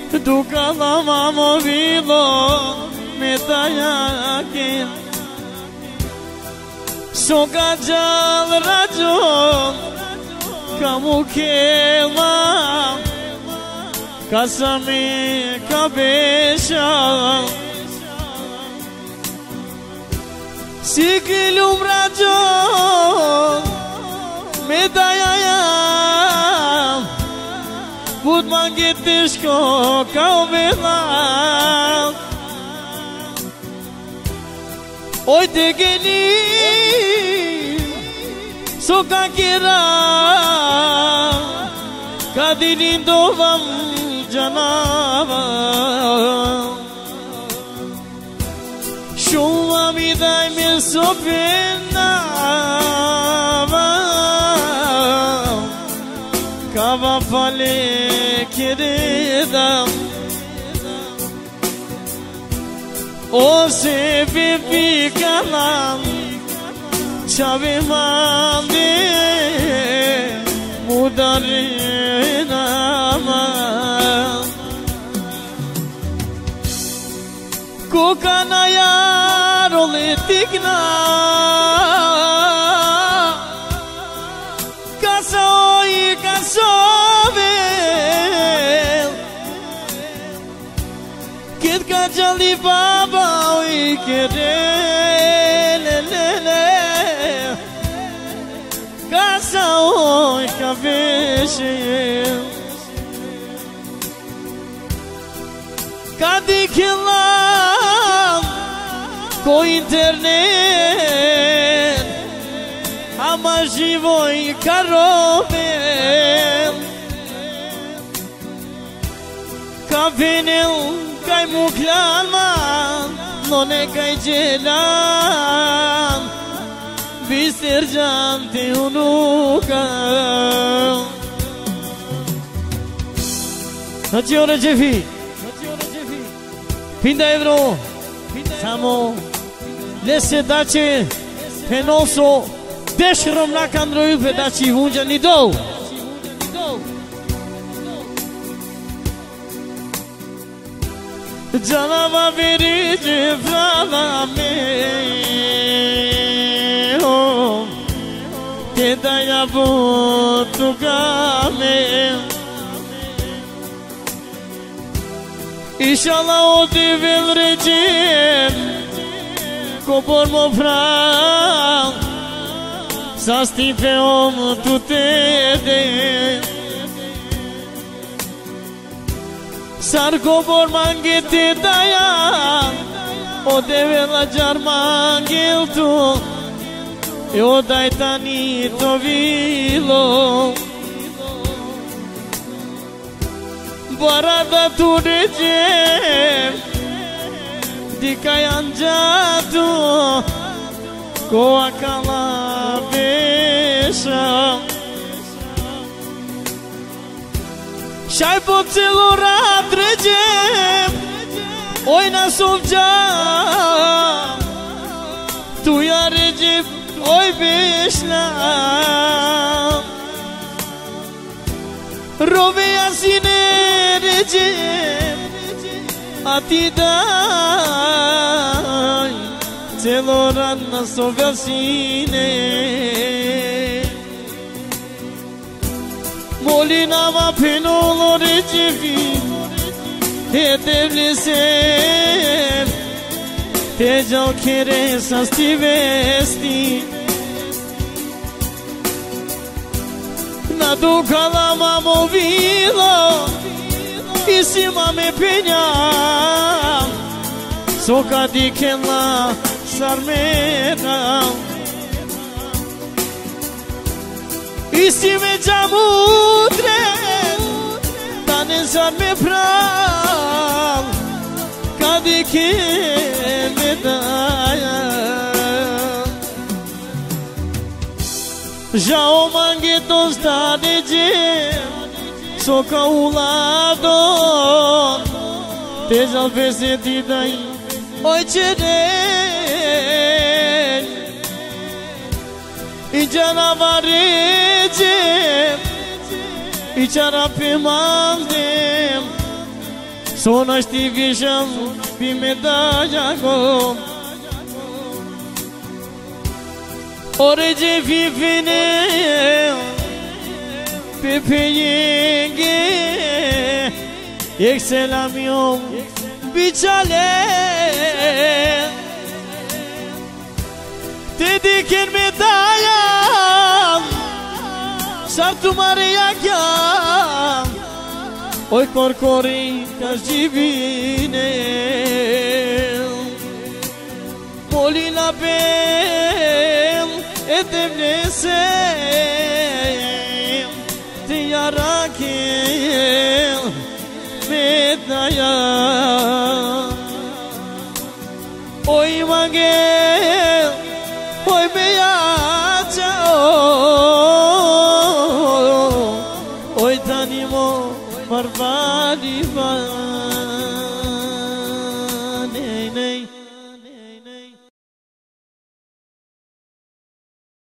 duka lama mo vilo me tayakin soka jal rajon kamu kela kasami kabesha sikilum rajon me tayayam Bud mangitishko kaumela Oy tegeni soka kira Kadinin dovam janava Shuma midai me sopena Kava fale querida O se vivi kalam Chave mande Mudarina ma Kokana yarole tikna Kasoi kasove Kid kajali baba oi kerelele Kasoi kaveshi Kadikilam ko internet Ama živoj karovel Ka venel kaj mu klanman None kaj gjelan Biser gjante unuka Znači ore Gjefi Pinda evro Samo Lese dace Penoso Deshrom na kandroju pe daci vunja ni do Janava verige frala me Te daya votu game Inshallah o divel regim Cobor mo fran Sasti pe om tu te de Sar cobor mangete daya O deve la jar mangel tu E o dai tani to vilo Barada tu regem Di kayanjatu Ko akala besha Shai po celorat regem Oi na sovja Tu ya regem Oi beshna Rove asine regem Ati dai Celorat na sovja sine Molina ma penolo regevi E devlisem Te jau kere sasti vesti Na duca la mamo vilo E cima me penha Soca di che la sarmena E se me jamudre Tane sarme pral Kadi ke me daya Já o manguetos da DJ Soca o lado Teja veseti daí Oi tere E janavarece E charape mandem Sono sti vision pi medaglia go Ore je vivine Pepe yenge Ek selam yom bichale Te dikin medaglia Sartu Maria kya Oi corcori ca divine Moli la bel e temnese Te yarakel medaya Oi mange